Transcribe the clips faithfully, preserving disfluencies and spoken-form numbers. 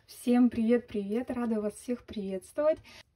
Всем привет-привет! Рада вас всех приветствовать.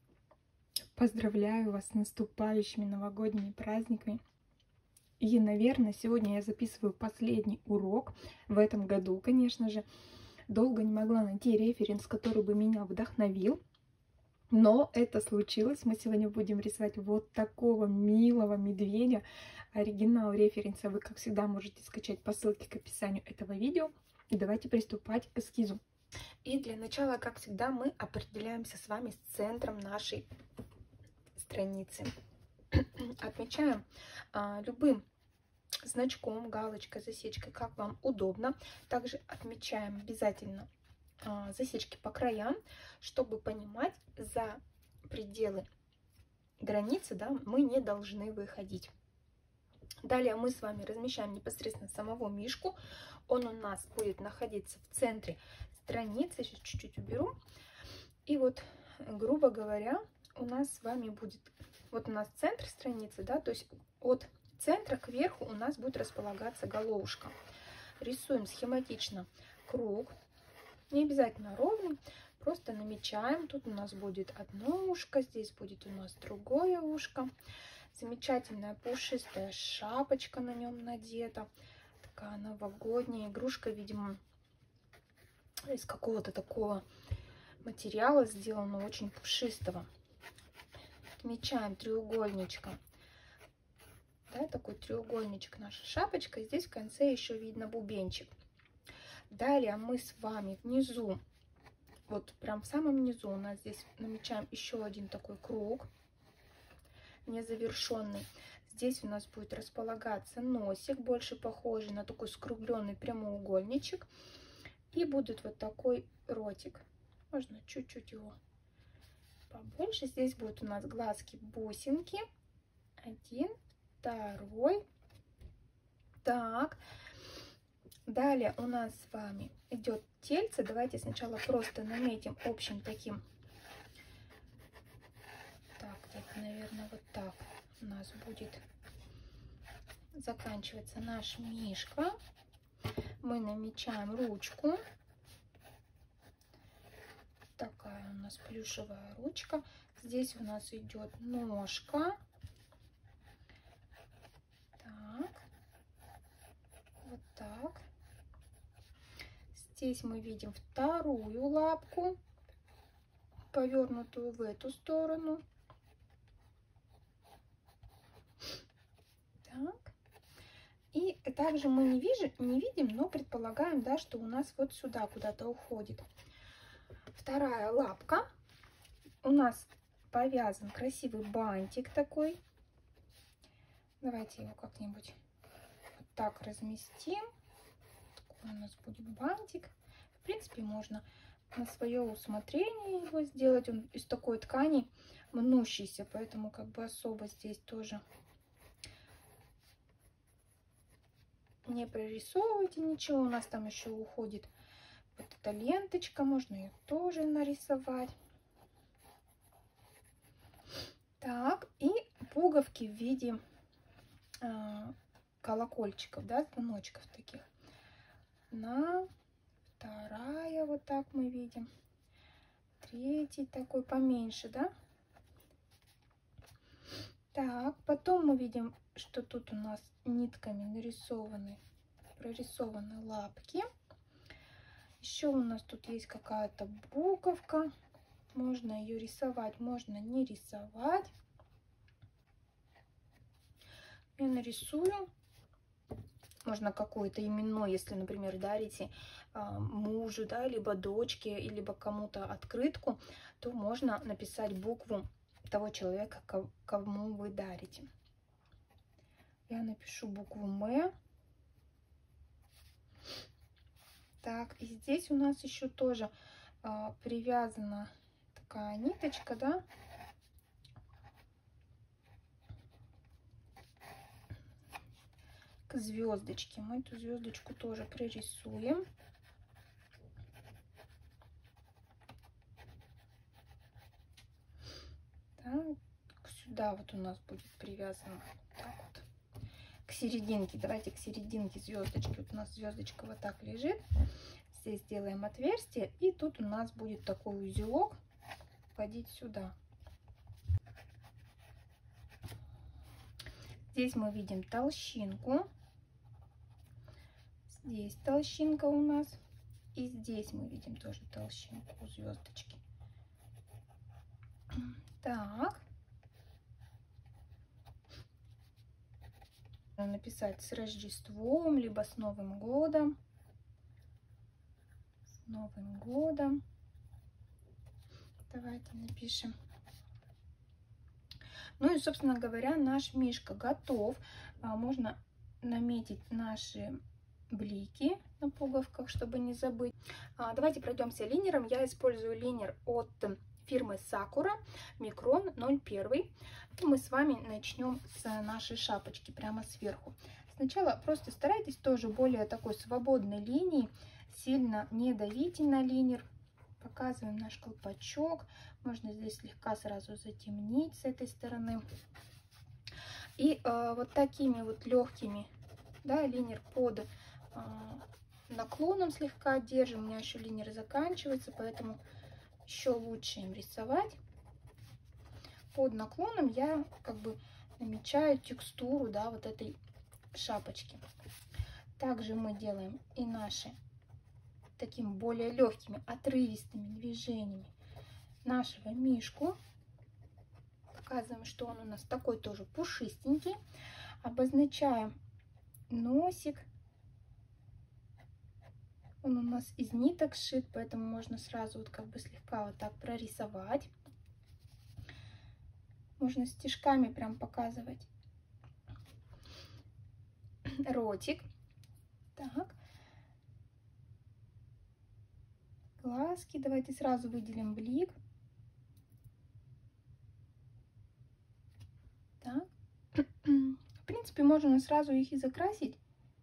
Поздравляю вас с наступающими новогодними праздниками. И, наверное, сегодня я записываю последний урок в этом году, конечно же. Долго не могла найти референс, который бы меня вдохновил. Но это случилось. Мы сегодня будем рисовать вот такого милого медведя. Оригинал референса вы, как всегда, можете скачать по ссылке к описанию этого видео. И давайте приступать к эскизу. И для начала, как всегда, мы определяемся с вами с центром нашей страницы. Отмечаем а, любым значком, галочкой, засечкой, как вам удобно. Также отмечаем обязательно а, засечки по краям, чтобы понимать, за пределы границы, да, мы не должны выходить. Далее мы с вами размещаем непосредственно самого мишку. Он у нас будет находиться в центре страницы. Сейчас чуть-чуть уберу. И вот, грубо говоря, у нас с вами будет... Вот у нас центр страницы, да, то есть от центра к верху у нас будет располагаться головушка. Рисуем схематично круг. Не обязательно ровный. Просто намечаем. Тут у нас будет одно ушко, здесь будет у нас другое ушко. Замечательная пушистая шапочка на нем надета. Такая новогодняя игрушка, видимо, из какого-то такого материала сделана, очень пушистого. Отмечаем треугольничком. Да, такой треугольничек наша шапочка. Здесь в конце еще видно бубенчик. Далее мы с вами внизу, вот прям в самом низу у нас здесь намечаем еще один такой круг, незавершенный. Здесь у нас будет располагаться носик, больше похожий на такой скругленный прямоугольничек. И будет вот такой ротик. Можно чуть-чуть его побольше. Здесь будут у нас глазки-бусинки. Один, второй. Так. Далее у нас с вами идет тельце. Давайте сначала просто наметим общим таким. Так, где-то, наверное, вот так у нас будет заканчиваться наш мишка. Мы намечаем ручку. Такая у нас плюшевая ручка. Здесь у нас идет ножка. Так. Вот так. Здесь мы видим вторую лапку, повернутую в эту сторону. Так. И также мы не, вижу, не видим, но предполагаем, да, что у нас вот сюда куда-то уходит. Вторая лапка. У нас повязан красивый бантик такой. Давайте его как-нибудь вот так разместим. Такой у нас будет бантик. В принципе, можно на свое усмотрение его сделать. Он из такой ткани мнущийся, поэтому как бы особо здесь тоже не прорисовывайте ничего. У нас там еще уходит вот эта ленточка. Можно ее тоже нарисовать. Так, и пуговки в виде э, колокольчиков, да, звоночков таких. На вторая, вот так мы видим. Третий такой поменьше, да. Так, потом мы видим, что тут у нас нитками нарисованы, прорисованы лапки. Еще у нас тут есть какая-то буковка. Можно ее рисовать, можно не рисовать. Я нарисую. Можно какое-то именное, если, например, дарите а, мужу, да, либо дочке, либо кому-то открытку, то можно написать букву того человека, кому вы дарите. Я напишу букву М. Так, и здесь у нас еще тоже а, привязана такая ниточка, да, к звездочке. Мы эту звездочку тоже прорисуем. Так, сюда вот у нас будет привязано так вот к серединке. Давайте к серединке звездочки. Вот у нас звездочка вот так лежит. Здесь сделаем отверстие, и тут у нас будет такой узелок входить сюда. Здесь мы видим толщинку. Здесь толщинка у нас. И здесь мы видим тоже толщинку у звездочки. Так. Написать с Рождеством, либо с Новым годом. С Новым годом. Давайте напишем. Ну и, собственно говоря, наш мишка готов. Можно наметить наши блики на пуговках, чтобы не забыть. Давайте пройдемся линером. Я использую линер от фирмы Sakura Micron ноль один. И мы с вами начнем с нашей шапочки прямо сверху. Сначала просто старайтесь тоже более такой свободной линии, сильно не давите на линер. Показываем наш колпачок. Можно здесь слегка сразу затемнить с этой стороны. И э, вот такими вот легкими, да, линер под э, наклоном слегка держим. У меня еще линер заканчивается, поэтому еще лучше им рисовать. Под наклоном я как бы намечаю текстуру, да, вот этой шапочки. Также мы делаем и наши такими более легкими, отрывистыми движениями нашего мишку. Показываем, что он у нас такой тоже пушистенький. Обозначаем носик. Он у нас из ниток сшит, поэтому можно сразу вот как бы слегка вот так прорисовать. Можно стежками прям показывать. Ротик. Так. Глазки. Давайте сразу выделим блик. Так. В принципе, можно сразу их и закрасить.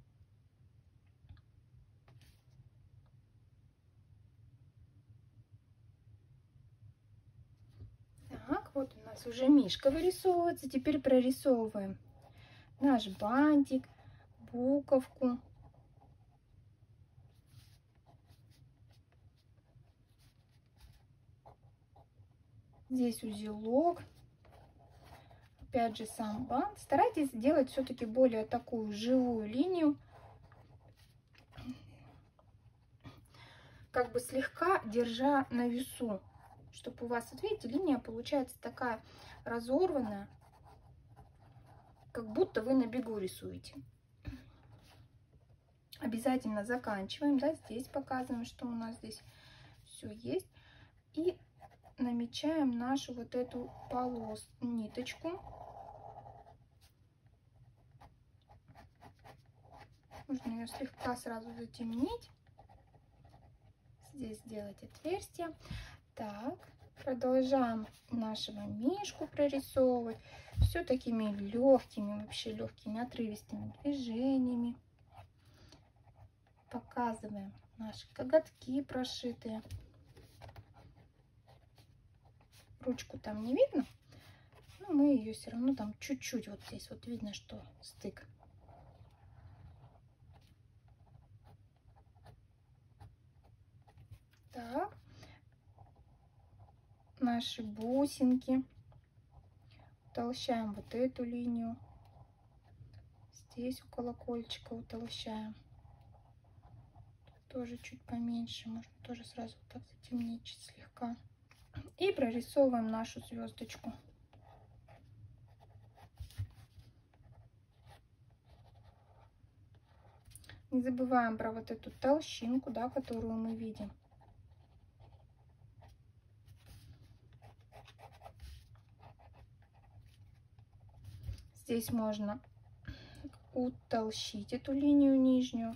Так, вот у нас уже мишка вырисовывается. Теперь прорисовываем наш бантик, буковку. Здесь узелок. Опять же сам бант. Старайтесь сделать все-таки более такую живую линию. Как бы слегка держа на весу. Чтобы у вас, вот видите, линия получается такая разорванная. Как будто вы на бегу рисуете. Обязательно заканчиваем. Да, здесь показываем, что у нас здесь все есть. И намечаем нашу вот эту полос, ниточку. Можно ее слегка сразу затемнить. Здесь сделать отверстие. Так, продолжаем нашего мишку прорисовывать. Все такими легкими, вообще легкими, отрывистыми движениями. Показываем наши коготки прошитые. Ручку там не видно, но мы ее все равно там чуть-чуть, вот здесь вот видно, что стык. Так, наши бусинки. Утолщаем вот эту линию. Здесь у колокольчика утолщаем. Тоже чуть поменьше, можно тоже сразу вот так затемнить чуть слегка. И прорисовываем нашу звездочку. Не забываем про вот эту толщинку, да, которую мы видим. Здесь можно утолщить эту линию нижнюю.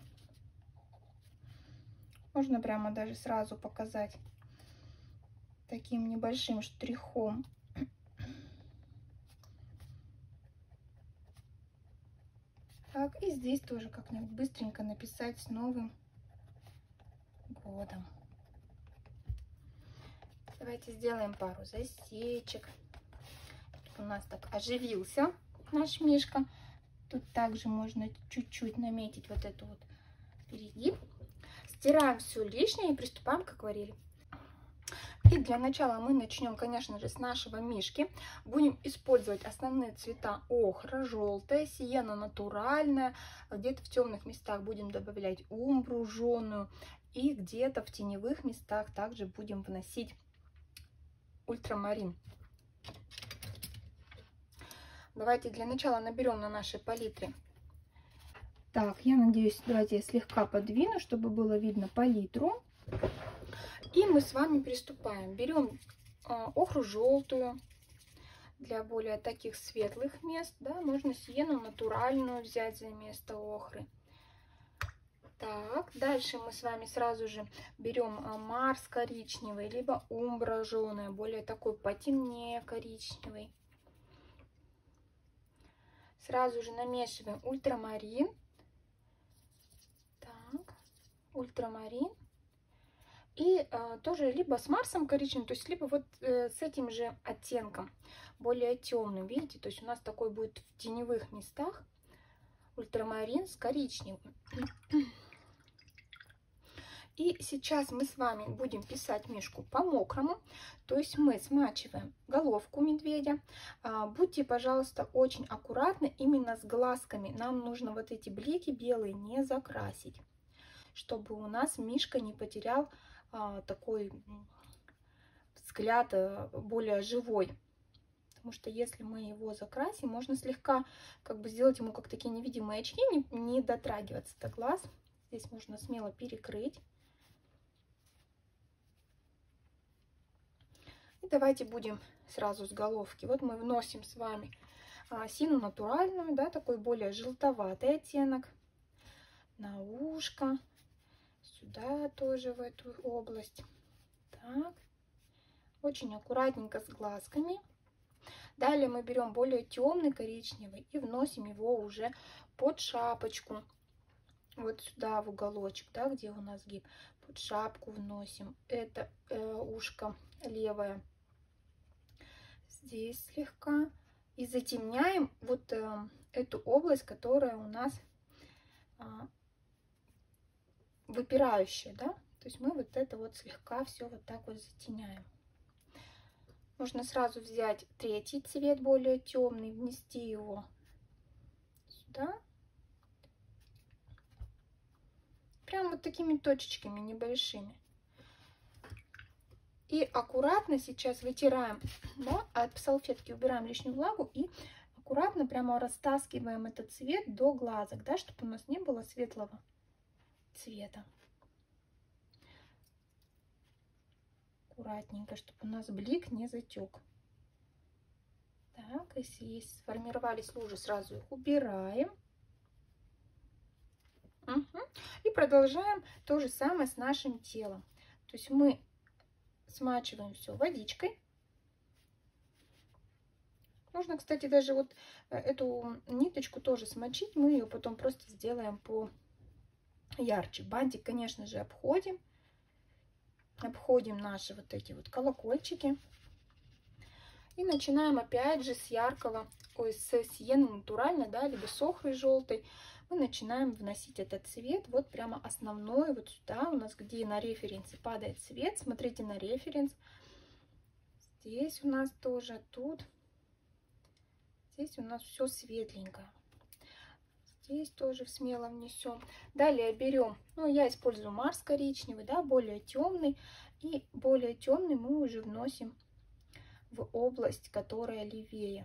Можно прямо даже сразу показать таким небольшим штрихом. Так, и здесь тоже как-нибудь быстренько написать с Новым годом. Давайте сделаем пару засечек. У нас так оживился наш мишка. Тут также можно чуть-чуть наметить вот эту вот перегиб. Стираем все лишнее и приступаем к акварели. И для начала мы начнем, конечно же, с нашего мишки. Будем использовать основные цвета: охра, желтая, сиена натуральная. Где-то в темных местах будем добавлять умбру жженую. И где-то в теневых местах также будем вносить ультрамарин. Давайте для начала наберем на нашей палитре. Так, я надеюсь, давайте я слегка подвину, чтобы было видно палитру. И мы с вами приступаем. Берем э, охру желтую для более таких светлых мест. Да, можно сиену натуральную взять за место охры. Так, дальше мы с вами сразу же берем э, марс коричневый, либо умбра жженая, более такой потемнее коричневый. Сразу же намешиваем ультрамарин. Так, ультрамарин. И э, тоже либо с марсом коричневым, то есть либо вот э, с этим же оттенком, более темным, видите? То есть у нас такой будет в теневых местах ультрамарин с коричневым. И сейчас мы с вами будем писать мишку по-мокрому, то есть мы смачиваем головку медведя. А, будьте, пожалуйста, очень аккуратны именно с глазками. Нам нужно вот эти блики белые не закрасить, чтобы у нас мишка не потерял а, такой взгляд а, более живой. Потому что если мы его закрасим, можно слегка как бы сделать ему как такие невидимые очки, не, не дотрагиваться до глаз. Здесь можно смело перекрыть. И давайте будем сразу с головки. Вот мы вносим с вами а, сину натуральную, да, такой более желтоватый оттенок. На ушко. Сюда тоже, в эту область. Так. Очень аккуратненько с глазками. Далее мы берем более темный коричневый и вносим его уже под шапочку. Вот сюда, в уголочек, да, где у нас гиб. Под шапку вносим. Это э, ушко левое. Здесь слегка. И затемняем вот э, эту область, которая у нас э, выпирающая, да. То есть мы вот это вот слегка все вот так вот затеняем. Можно сразу взять третий цвет, более темный, внести его сюда. Прям вот такими точечками небольшими. И аккуратно сейчас вытираем, да, от салфетки убираем лишнюю влагу и аккуратно прямо растаскиваем этот цвет до глазок, да, чтобы у нас не было светлого цвета. Аккуратненько, чтобы у нас блик не затек. Так, если есть, сформировались лужи, сразу их убираем. Угу. И продолжаем то же самое с нашим телом. То есть мы смачиваем все водичкой. Можно, кстати, даже вот эту ниточку тоже смочить. Мы ее потом просто сделаем по ярче. Бантик, конечно же, обходим. Обходим наши вот эти вот колокольчики. И начинаем опять же с яркого, ой, с сиены натуральной, да, либо с охрой желтой. Мы начинаем вносить этот цвет вот прямо основной, вот сюда у нас, где на референсе падает цвет. Смотрите на референс. Здесь у нас тоже, тут. Здесь у нас все светленькое. Здесь тоже смело внесем. Далее берем, ну я использую марс коричневый, да, более темный. И более темный мы уже вносим в область, которая левее.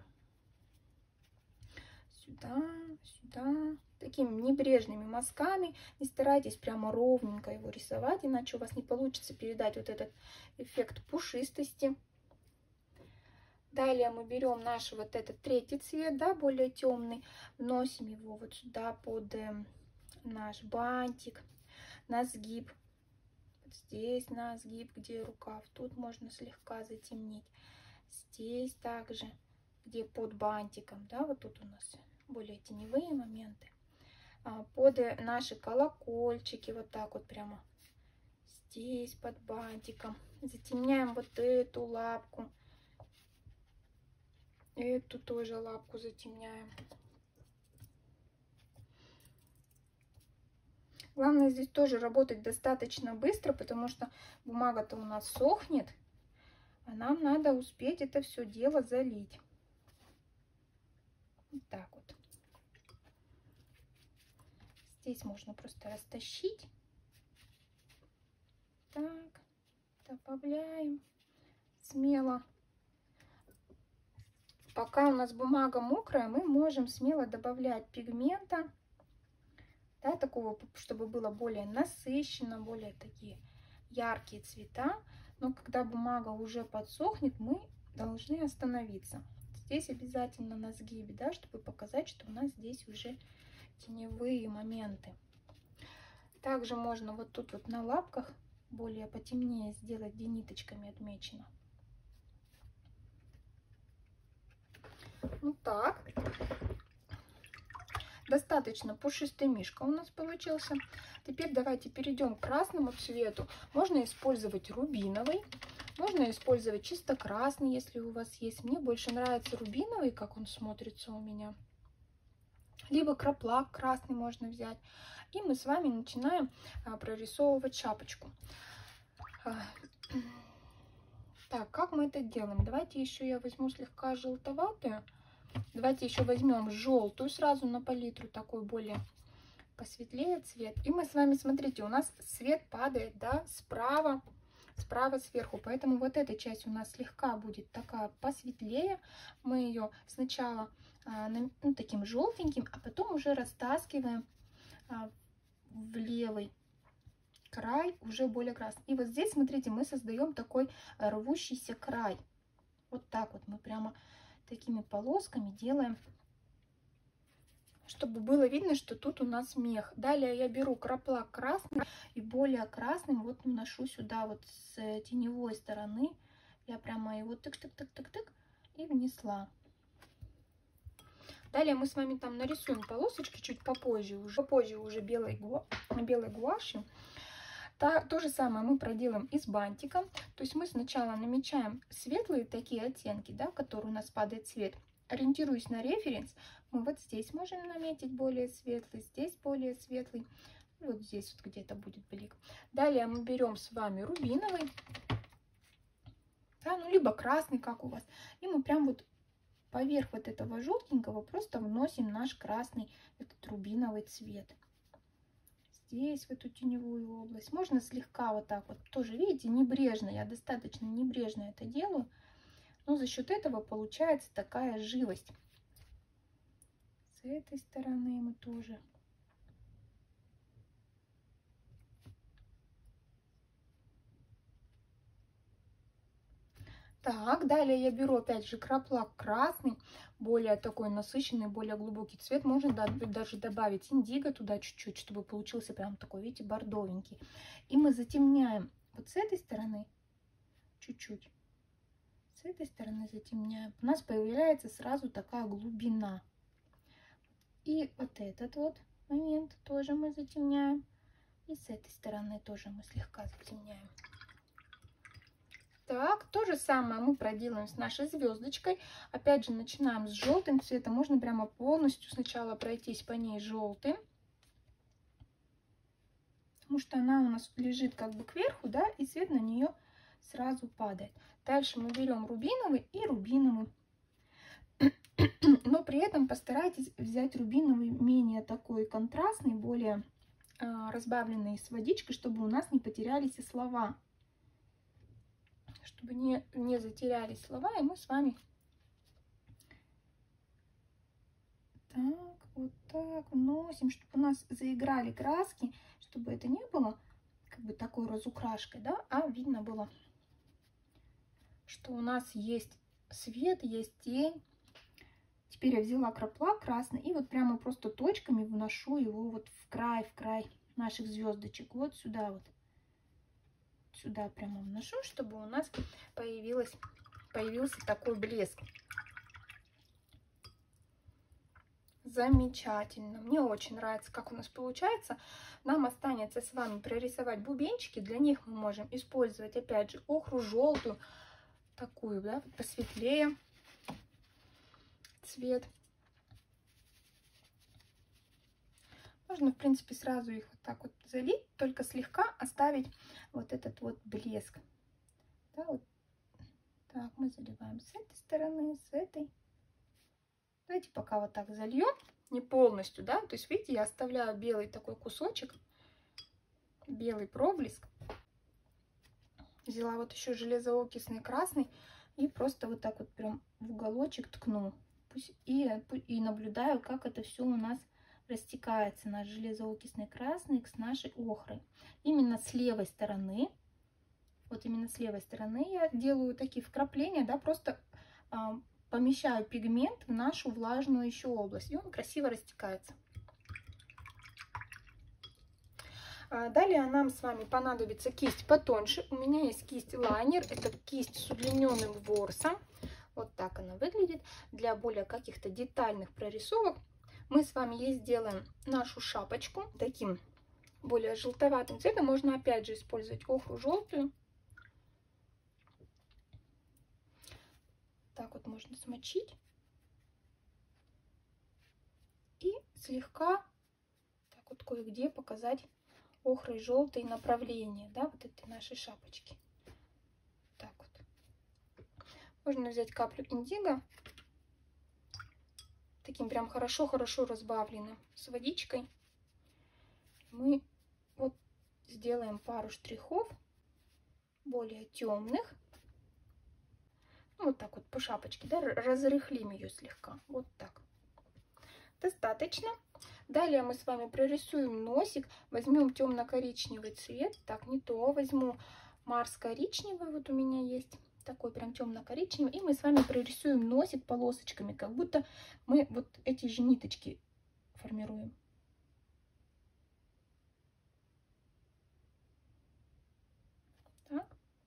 Сюда, сюда. Такими небрежными мазками. Не старайтесь прямо ровненько его рисовать, иначе у вас не получится передать вот этот эффект пушистости. Далее мы берем наш вот этот третий цвет, да, более темный, вносим его вот сюда под э, наш бантик, на сгиб. Вот здесь на сгиб, где рукав, тут можно слегка затемнить. Здесь также, где под бантиком, да, вот тут у нас более теневые моменты. Под наши колокольчики, вот так вот прямо здесь под бантиком. Затемняем вот эту лапку. Эту тоже лапку затемняем. Главное здесь тоже работать достаточно быстро, потому что бумага-то у нас сохнет, а нам надо успеть это все дело залить. Вот так вот. Здесь можно просто растащить. Так, добавляем смело. Пока у нас бумага мокрая, мы можем смело добавлять пигмента, да, такого, чтобы было более насыщенно, более такие яркие цвета. Но когда бумага уже подсохнет, мы должны остановиться. Здесь обязательно на сгибе, да, чтобы показать, что у нас здесь уже теневые моменты. Также можно вот тут вот на лапках более потемнее сделать, где ниточками отмечено. Вот так. Достаточно пушистый мишка у нас получился. Теперь давайте перейдем к красному цвету. Можно использовать рубиновый, можно использовать чисто красный, если у вас есть. Мне больше нравится рубиновый, как он смотрится у меня. Либо краплак красный можно взять. И мы с вами начинаем а, прорисовывать шапочку. А, так, как мы это делаем? Давайте еще я возьму слегка желтоватую. Давайте еще возьмем желтую сразу на палитру, такой более посветлее цвет. И мы с вами, смотрите, у нас свет падает, да, справа, справа сверху. Поэтому вот эта часть у нас слегка будет такая посветлее. Мы ее сначала а, ну, таким желтеньким, а потом уже растаскиваем а, в левый край, уже более красный. И вот здесь, смотрите, мы создаем такой рвущийся край. Вот так вот мы прямо такими полосками делаем, чтобы было видно, что тут у нас мех. Далее я беру краплак красный и более красным вот наношу сюда вот с теневой стороны. Я прямо его тык-тык-тык-тык-тык и внесла. Далее мы с вами там нарисуем полосочки чуть попозже, уже попозже уже белой, гуа белой гуашью. Та, то же самое мы проделаем и с бантиком. То есть мы сначала намечаем светлые такие оттенки, да, которые у нас падает цвет. Ориентируясь на референс, мы вот здесь можем наметить более светлый, здесь более светлый. И вот здесь вот где-то будет блик. Далее мы берем с вами рубиновый, да, ну либо красный, как у вас. И мы прям вот поверх вот этого желтенького просто вносим наш красный, этот рубиновый цвет. Здесь, в эту теневую область. Можно слегка вот так вот. Тоже, видите, небрежно. Я достаточно небрежно это делаю. Но за счет этого получается такая живость. С этой стороны мы тоже. Так, далее я беру опять же краплак красный, более такой насыщенный, более глубокий цвет. Можно даже добавить индиго туда чуть-чуть, чтобы получился прям такой, видите, бордовенький. И мы затемняем вот с этой стороны чуть-чуть, с этой стороны затемняем. У нас появляется сразу такая глубина. И вот этот вот момент тоже мы затемняем. И с этой стороны тоже мы слегка затемняем. Так, то же самое мы проделаем с нашей звездочкой. Опять же, начинаем с желтым цветом. Можно прямо полностью сначала пройтись по ней желтым. Потому что она у нас лежит как бы кверху, да, и цвет на нее сразу падает. Дальше мы берем рубиновый и рубиновый. Но при этом постарайтесь взять рубиновый менее такой контрастный, более э, разбавленный с водичкой, чтобы у нас не потерялись и слова. Чтобы не, не затерялись слова, и мы с вами так, вот так вносим, чтобы у нас заиграли краски, чтобы это не было как бы такой разукрашкой, да, а видно было, что у нас есть свет, есть тень. Теперь я взяла краплак красный и вот прямо просто точками вношу его вот в край, в край наших звездочек, вот сюда вот. Сюда прямо вношу, чтобы у нас появилось, появился такой блеск. Замечательно. Мне очень нравится, как у нас получается. Нам останется с вами прорисовать бубенчики. Для них мы можем использовать, опять же, охру желтую, такую, да, посветлее цвет. Можно, в принципе, сразу их вот так вот залить, только слегка оставить вот этот вот блеск. Да, вот. Так, мы заливаем с этой стороны, с этой. Давайте пока вот так зальем, не полностью, да, то есть, видите, я оставляю белый такой кусочек, белый проблеск. Взяла вот еще железоокисный красный и просто вот так вот прям в уголочек ткну. И, и наблюдаю, как это все у нас растекается, наш железоокисный красный с нашей охрой. Именно с левой стороны, вот именно с левой стороны я делаю такие вкрапления, да, просто а, помещаю пигмент в нашу влажную еще область, и он красиво растекается. Далее нам с вами понадобится кисть потоньше. У меня есть кисть лайнер. Это кисть с удлиненным ворсом. Вот так она выглядит. Для более каких-то детальных прорисовок мы с вами ей сделаем нашу шапочку таким более желтоватым цветом. Можно опять же использовать охру желтую. Так вот можно смочить. И слегка так вот кое-где показать охрой желтые направления, да, вот этой нашей шапочки. Так вот. Можно взять каплю индиго, таким прям хорошо-хорошо разбавленным с водичкой. Мы вот сделаем пару штрихов более темных. Ну, вот так вот по шапочке, да, разрыхлим ее слегка. Вот так. Достаточно. Далее мы с вами прорисуем носик. Возьмем темно-коричневый цвет. Так, не то. Возьму Марс коричневый. Вот у меня есть такой прям темно-коричневый. И мы с вами прорисуем носик полосочками, как будто мы вот эти же ниточки формируем. Так.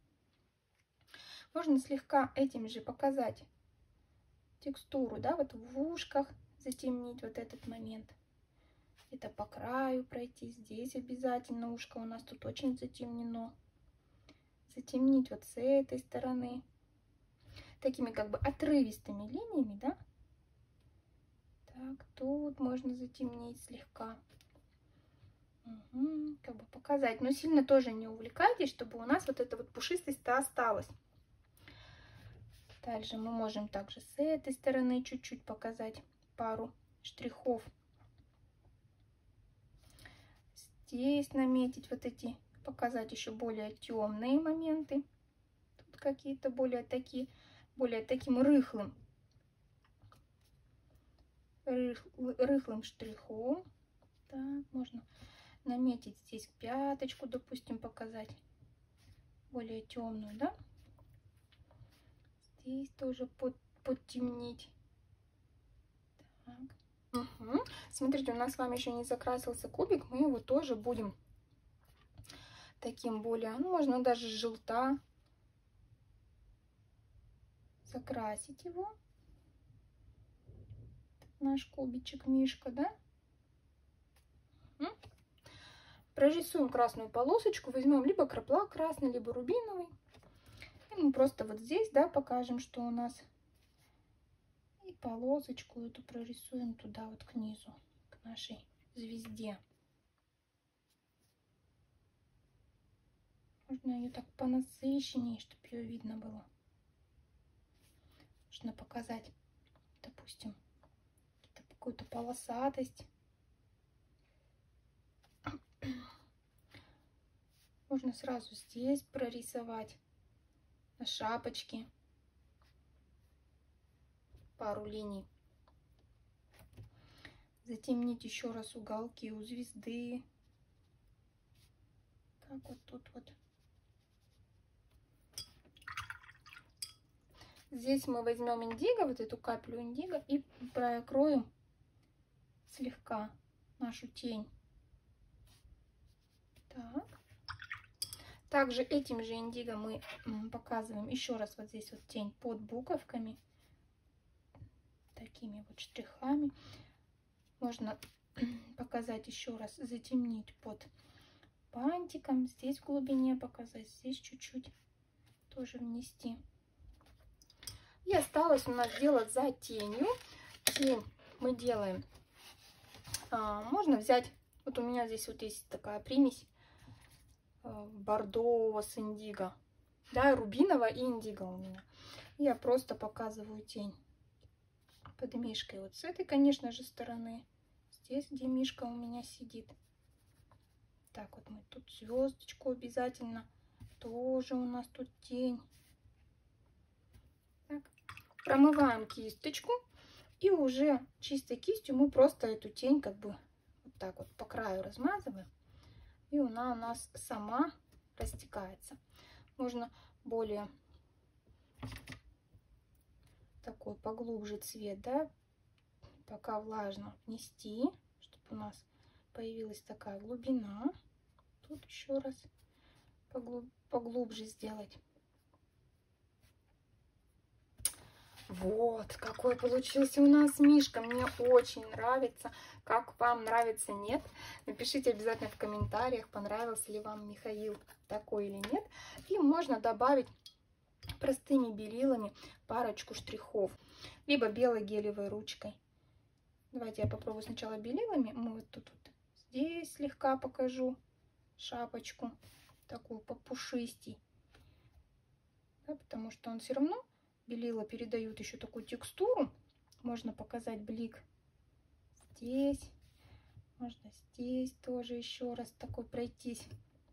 Можно слегка этим же показать текстуру, да, вот в ушках затемнить вот этот момент. Это по краю пройти, здесь обязательно ушко у нас тут очень затемнено. Затемнить вот с этой стороны. Такими как бы отрывистыми линиями, да. Так, тут можно затемнить слегка. Угу, как бы показать, но сильно тоже не увлекайтесь, чтобы у нас вот эта вот пушистость-то осталась. Дальше мы можем также с этой стороны чуть-чуть показать пару штрихов. Здесь наметить вот эти, показать еще более темные моменты. Тут какие-то более такие, более таким рыхлым, рых, рыхлым штрихом. Так, можно наметить здесь пяточку, допустим, показать более темную, да. Здесь тоже под, подтемнить. Так. Угу. Смотрите, у нас с вами еще не закрасился кубик, мы его тоже будем таким более, ну, можно даже желта закрасить его. Наш кубичек Мишка, да? Угу. Прорисуем красную полосочку, возьмем либо крапла красный, либо рубиновый. И мы просто вот здесь, да, покажем, что у нас. И полосочку эту прорисуем туда вот к низу, к нашей звезде. Можно ее так понасыщеннее, чтобы ее видно было. Можно показать, допустим, какую-то полосатость. Можно сразу здесь прорисовать на шапочке пару линий. Затемнить еще раз уголки у звезды. Как вот тут вот. Здесь мы возьмем индиго, вот эту каплю индиго, и прокроем слегка нашу тень. Так. Также этим же индиго мы показываем еще раз вот здесь вот тень под буковками. Такими вот штрихами. Можно показать еще раз, затемнить под бантиком. Здесь в глубине показать, здесь чуть-чуть тоже внести. И осталось у нас делать за тенью. Тень мы делаем. А, можно взять Вот у меня здесь вот есть такая примесь бордового с индиго. Да, рубинового и индиго у меня. Я просто показываю тень под мишкой. Вот с этой, конечно же, стороны. Здесь, где мишка у меня сидит. Так, вот мы тут звездочку обязательно. Тоже у нас тут тень. Так. Промываем кисточку. И уже чистой кистью мы просто эту тень как бы вот так вот по краю размазываем. И она у нас сама растекается. Можно более такой поглубже цвет, да, пока влажно внести, чтобы у нас появилась такая глубина. Тут еще раз поглуб, поглубже сделать. Вот, какой получился у нас мишка. Мне очень нравится. Как вам нравится, нет? Напишите обязательно в комментариях, понравился ли вам Михаил такой или нет. И можно добавить простыми белилами парочку штрихов. Либо белой гелевой ручкой. Давайте я попробую сначала белилами. Мы вот тут вот здесь слегка покажу шапочку. Такую попушистей. Да, потому что он все равно... Белила передают еще такую текстуру. Можно показать блик здесь. Можно здесь тоже еще раз такой пройтись.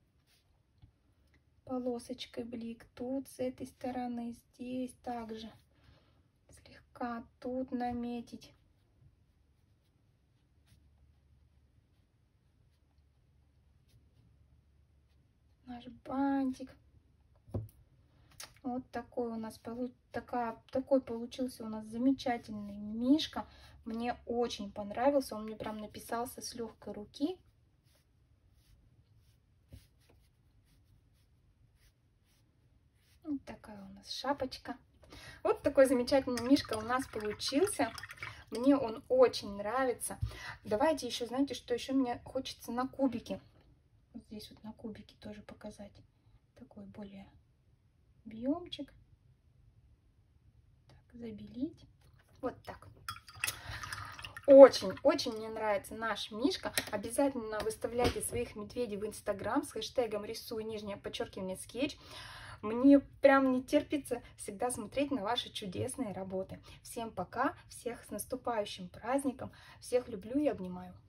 Полосочкой блик. Тут с этой стороны. Здесь также. Слегка тут наметить. Наш бантик. Вот такой у нас такая, такой получился у нас замечательный мишка. Мне очень понравился. Он мне прям написался с легкой руки. Вот такая у нас шапочка. Вот такой замечательный мишка у нас получился. Мне он очень нравится. Давайте еще, знаете, что еще мне хочется на кубике. Вот здесь вот на кубике тоже показать. Такой более... объемчик, так, забелить, вот так. Очень-очень мне нравится наш мишка. Обязательно выставляйте своих медведей в инстаграм с хэштегом рисую нижнее подчеркивание скетч. Мне прям не терпится всегда смотреть на ваши чудесные работы. Всем пока, всех с наступающим праздником, всех люблю и обнимаю.